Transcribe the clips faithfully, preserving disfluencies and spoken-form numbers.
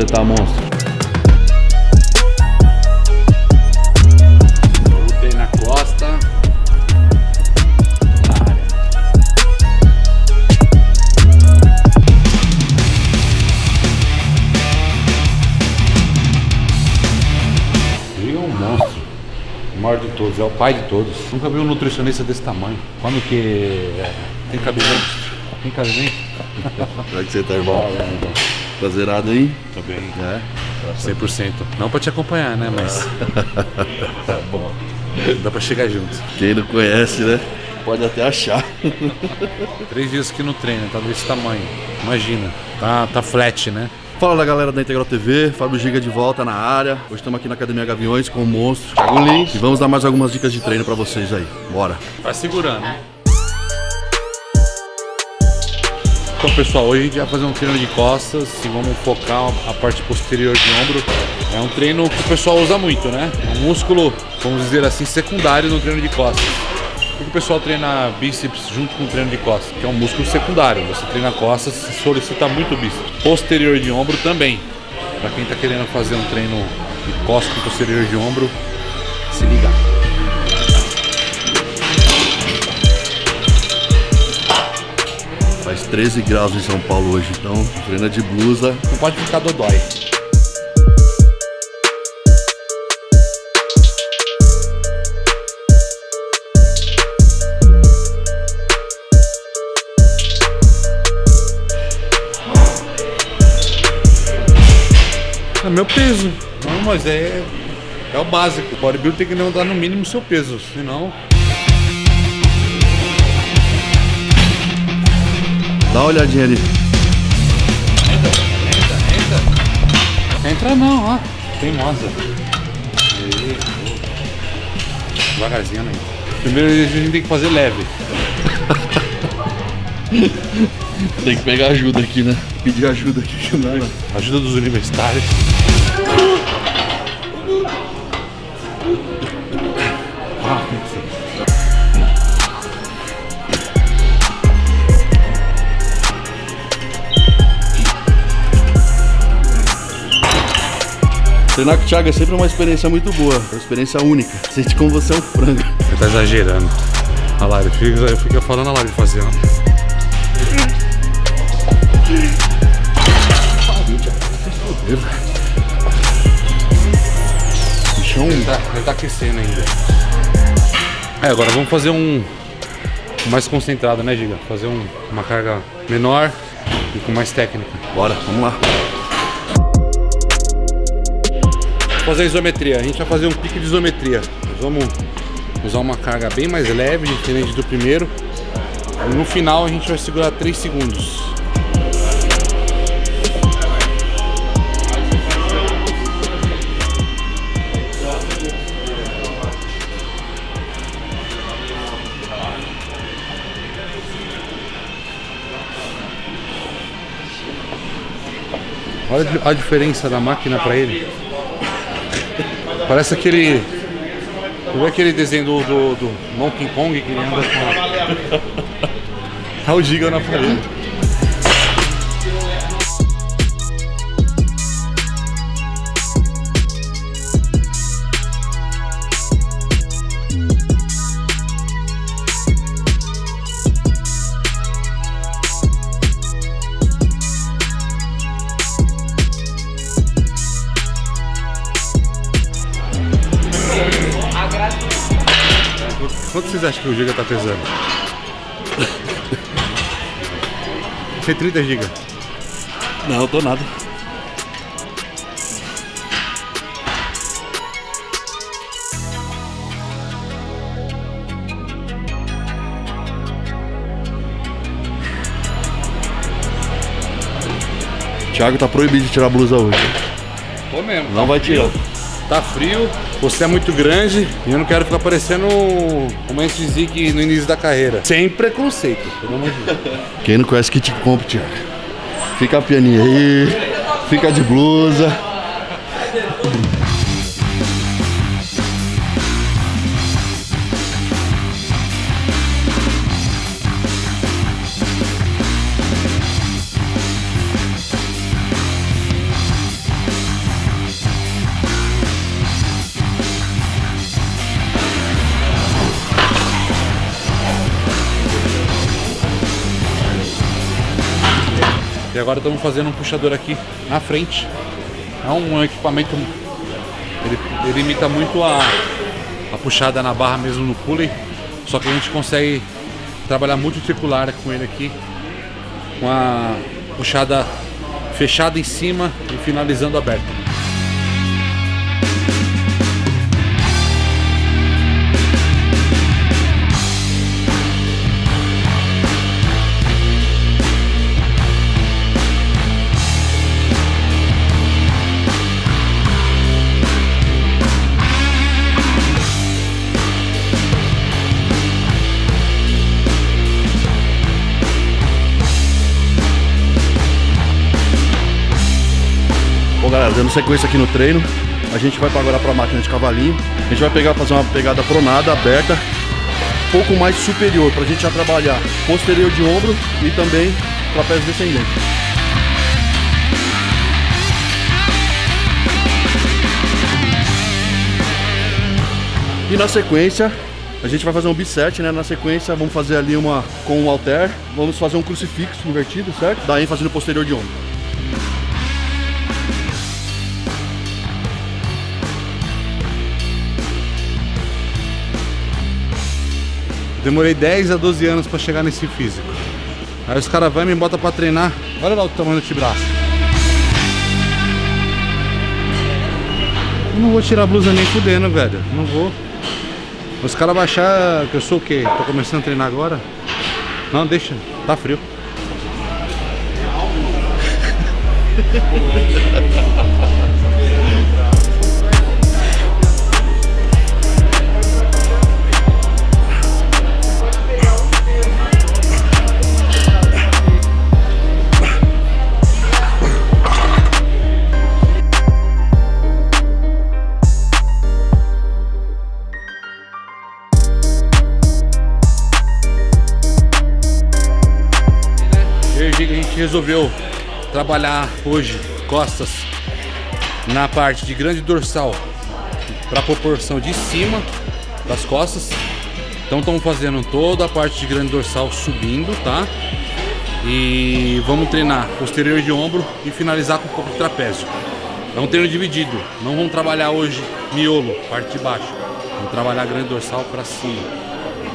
você tá, monstro? Voltei na costa. Na área. Giga é um monstro. O maior de todos, é o pai de todos. Nunca vi um nutricionista desse tamanho. Quando que é, tem cabimento? Tem cabimento? Será que você tá, irmão? Tá zerado aí? Tô bem. É? cem por cento. Não pra te acompanhar, né? Mas Tá bom. dá pra chegar junto. Quem não conhece, né? Pode até achar. Três dias que no treino, tá desse tamanho. Imagina. Tá, tá flat, né? Fala galera da Integral T V, Fábio Giga de volta na área. Hoje estamos aqui na Academia Gaviões com o monstro Thiago Lins e vamos dar mais algumas dicas de treino pra vocês aí. Bora! Vai segurando. Então pessoal, hoje a gente vai fazer um treino de costas e vamos focar a parte posterior de ombro. É um treino que o pessoal usa muito, né? É um músculo, vamos dizer assim, secundário no treino de costas. Por que o pessoal treina bíceps junto com o treino de costas? Que é um músculo secundário. Você treina costas, solicita muito bíceps. Posterior de ombro também. Para quem está querendo fazer um treino de costas com posterior de ombro, se liga. Faz treze graus em São Paulo hoje, então treina de blusa. Não pode ficar dodói. É meu peso. Não, mas é, é o básico. O bodybuilder tem que levantar no mínimo o seu peso, senão... Dá uma olhadinha ali. Entra, entra, entra. Entra não, ó. Teimosa. Aí, devagarzinho aí. Primeiro a gente tem que fazer leve. Tem que pegar ajuda aqui, né? Pedir ajuda aqui que não dá. Ajuda dos universitários. Treinar com o Thiago é sempre uma experiência muito boa, uma experiência única. Sente como você é um frango. Você tá exagerando. Olha lá, ele fica, ele fica falando a lá de fazer, ó. Bichão. Ele tá, ele tá aquecendo ainda. É, agora vamos fazer um mais concentrado, né, Giga? Fazer um, uma carga menor e com mais técnica. Bora, vamos lá. Fazer a isometria, a gente vai fazer um pique de isometria. Nós vamos usar uma carga bem mais leve, diferente do primeiro. E no final a gente vai segurar três segundos. Olha a diferença da máquina para ele. Parece aquele... Tu vê aquele desenho do, do, do Donkey Kong que ele anda com... É o Giga na parede. Quanto vocês acham que o Giga tá pesando? Tem trinta gigas. Não, eu tô nada. Thiago tá proibido de tirar a blusa hoje. Tô mesmo. Não vai tirar. Tá frio, você é muito grande e eu não quero ficar parecendo o Mestre Zic no início da carreira. Sem preconceito, pelo amor de Deus. Quem não conhece que te compre, Thiago. Fica pianinho aí, fica de blusa. E agora estamos fazendo um puxador aqui na frente. É um equipamento, ele, ele imita muito a, a puxada na barra mesmo no pulley, só que a gente consegue trabalhar muito circular com ele aqui, com a puxada fechada em cima e finalizando aberta. Bom, galera, dando sequência aqui no treino, a gente vai agora para a máquina de cavalinho. A gente vai pegar, fazer uma pegada pronada, aberta, um pouco mais superior, para a gente já trabalhar posterior de ombro e também trapézio descendente. E na sequência, a gente vai fazer um bisete, né? Na sequência, vamos fazer ali uma com um halter, vamos fazer um crucifixo invertido, certo? Dá ênfase no posterior de ombro. Demorei dez a doze anos pra chegar nesse físico. Aí os caras vão e me botam pra treinar. Olha lá o tamanho do antebraço. Eu não vou tirar a blusa nem fudendo, velho. Não vou. Os caras vão achar que eu sou o quê? Tô começando a treinar agora? Não, deixa. Tá frio. A gente resolveu trabalhar hoje costas na parte de grande dorsal para a proporção de cima das costas. Então estamos fazendo toda a parte de grande dorsal subindo, tá? E vamos treinar posterior de ombro e finalizar com um pouco de trapézio. É um treino dividido. Não vamos trabalhar hoje miolo, parte de baixo. Vamos trabalhar grande dorsal para cima.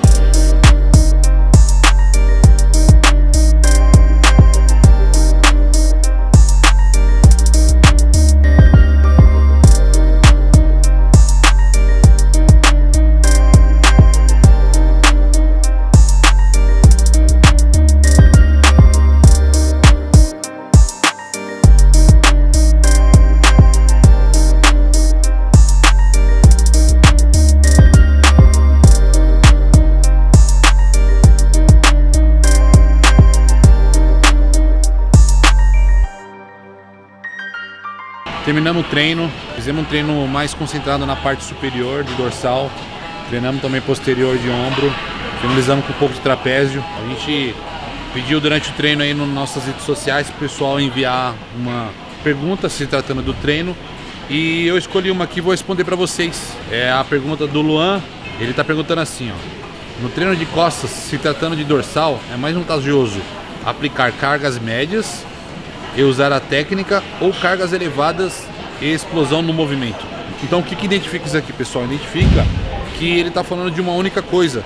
Terminamos o treino, fizemos um treino mais concentrado na parte superior do dorsal, treinamos também posterior de ombro, finalizamos com um pouco de trapézio. A gente pediu durante o treino aí nas nossas redes sociais para o pessoal enviar uma pergunta se tratando do treino e eu escolhi uma aqui e vou responder para vocês. É a pergunta do Luan, ele está perguntando assim, ó: no treino de costas, se tratando de dorsal, é mais vantajoso aplicar cargas médias e usar a técnica ou cargas elevadas e explosão no movimento? Então o que que identifica isso aqui, pessoal? Identifica que ele está falando de uma única coisa.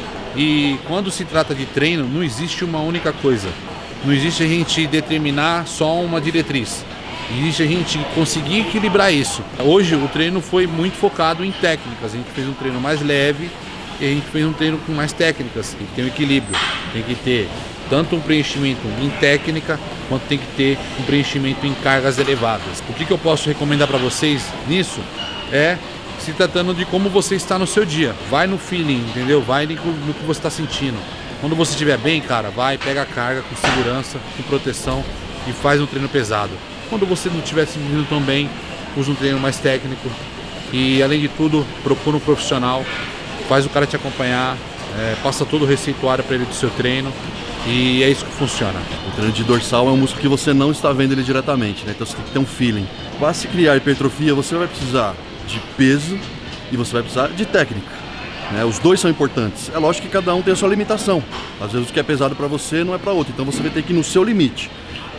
E quando se trata de treino, não existe uma única coisa. Não existe a gente determinar só uma diretriz. Existe a gente conseguir equilibrar isso. Hoje o treino foi muito focado em técnicas. A gente fez um treino mais leve e a gente fez um treino com mais técnicas. Tem que ter um equilíbrio. Tem que ter tanto um preenchimento em técnica, quanto tem que ter um preenchimento em cargas elevadas. O que que eu posso recomendar para vocês nisso é se tratando de como você está no seu dia. Vai no feeling, entendeu? Vai no que você está sentindo. Quando você estiver bem, cara, vai, pega a carga com segurança, com proteção e faz um treino pesado. Quando você não estiver se sentindo tão bem, usa um treino mais técnico e, além de tudo, procura um profissional, faz o cara te acompanhar, é, passa todo o receituário para ele do seu treino. E é isso que funciona. O treino de dorsal é um músculo que você não está vendo ele diretamente, né? Então você tem que ter um feeling. Para se criar hipertrofia, você vai precisar de peso e você vai precisar de técnica, né? Os dois são importantes. É lógico que cada um tem a sua limitação. Às vezes o que é pesado para você não é para outro. Então você vai ter que ir no seu limite,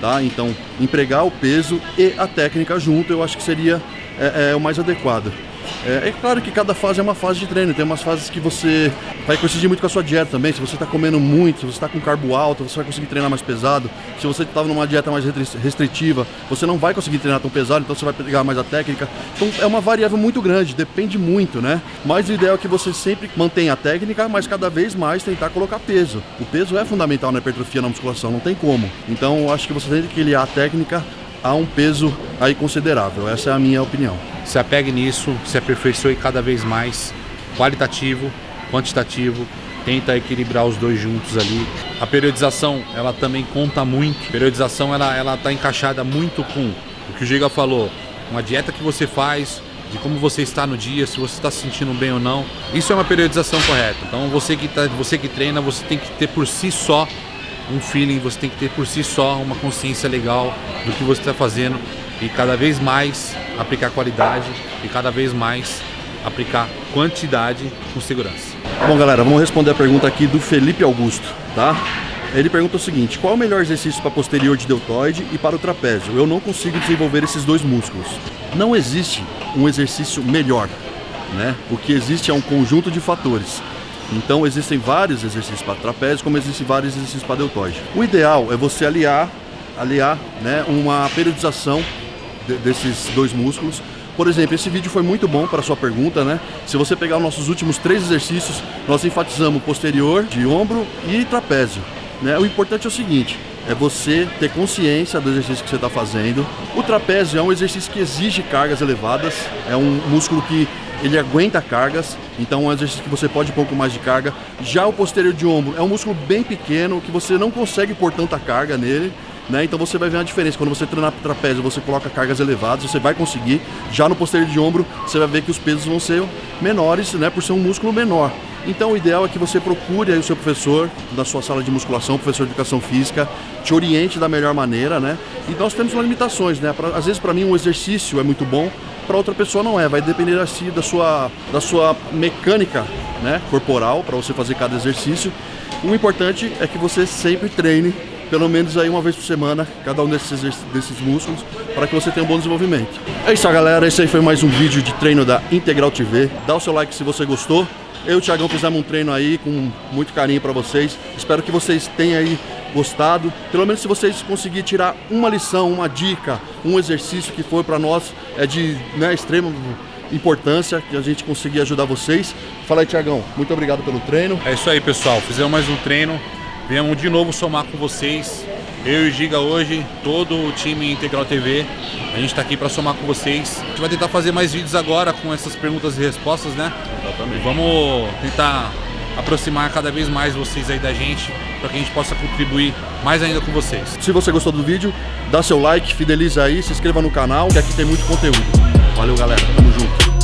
tá? Então, empregar o peso e a técnica junto, eu acho que seria é, é, o mais adequado. É, é claro que cada fase é uma fase de treino, tem umas fases que você vai coincidir muito com a sua dieta também. Se você está comendo muito, se você está com carbo alto, você vai conseguir treinar mais pesado. Se você estava numa dieta mais restritiva, você não vai conseguir treinar tão pesado, então você vai pegar mais a técnica. Então é uma variável muito grande, depende muito, né? Mas o ideal é que você sempre mantenha a técnica, mas cada vez mais tentar colocar peso. O peso é fundamental na hipertrofia, na musculação, não tem como. Então eu acho que você tem que aliar a técnica a um peso aí considerável. Essa é a minha opinião. Se apegue nisso, se aperfeiçoe cada vez mais, qualitativo, quantitativo, tenta equilibrar os dois juntos ali. A periodização, ela também conta muito. A periodização, ela ela tá encaixada muito com o que o Giga falou, uma dieta que você faz, de como você está no dia, se você está se sentindo bem ou não. Isso é uma periodização correta. Então você que, tá, você que treina, você tem que ter por si só um feeling, você tem que ter por si só uma consciência legal do que você está fazendo e cada vez mais aplicar qualidade e cada vez mais aplicar quantidade com segurança. Bom, galera, vamos responder a pergunta aqui do Felipe Augusto, tá? Ele pergunta o seguinte: qual é o melhor exercício para posterior de deltoide e para o trapézio? Eu não consigo desenvolver esses dois músculos. Não existe um exercício melhor, né? O que existe é um conjunto de fatores. Então existem vários exercícios para trapézio, como existem vários exercícios para deltoide. O ideal é você aliar, aliar, né, uma periodização de, desses dois músculos. Por exemplo, esse vídeo foi muito bom para a sua pergunta, né? Se você pegar os nossos últimos três exercícios, nós enfatizamos posterior, de ombro e trapézio, né? O importante é o seguinte: é você ter consciência do exercício que você está fazendo. O trapézio é um exercício que exige cargas elevadas, é um músculo que ele aguenta cargas, então é um exercício que você pode pôr um pouco mais de carga. Já o posterior de ombro é um músculo bem pequeno, que você não consegue pôr tanta carga nele, né? Então você vai ver a diferença. Quando você treina trapézio, você coloca cargas elevadas, você vai conseguir. Já no posterior de ombro, você vai ver que os pesos vão ser menores, né? Por ser um músculo menor. Então o ideal é que você procure aí o seu professor da sua sala de musculação, professor de educação física, te oriente da melhor maneira, né? E nós temos limitações, né? Pra, às vezes para mim um exercício é muito bom, para outra pessoa não é. Vai depender assim da sua, da sua mecânica, né, corporal, para você fazer cada exercício. O importante é que você sempre treine pelo menos aí uma vez por semana cada um desses, desses músculos, para que você tenha um bom desenvolvimento. É isso, galera. Esse aí foi mais um vídeo de treino da Integral T V. Dá o seu like se você gostou. Eu e o Thiagão fizemos um treino aí com muito carinho para vocês. Espero que vocês tenham aí gostado. Pelo menos se vocês conseguirem tirar uma lição, uma dica, um exercício que foi para nós é de, né, extrema importância, que a gente conseguir ajudar vocês. Fala aí, Thiagão. Muito obrigado pelo treino. É isso aí, pessoal. Fizemos mais um treino. Viemos de novo somar com vocês. Eu e o Giga hoje, todo o time Integral T V. A gente está aqui para somar com vocês. A gente vai tentar fazer mais vídeos agora com essas perguntas e respostas, né? Exatamente. Vamos tentar aproximar cada vez mais vocês aí da gente, para que a gente possa contribuir mais ainda com vocês. Se você gostou do vídeo, dá seu like, fideliza aí, se inscreva no canal, que aqui tem muito conteúdo. Valeu, galera. Tamo junto.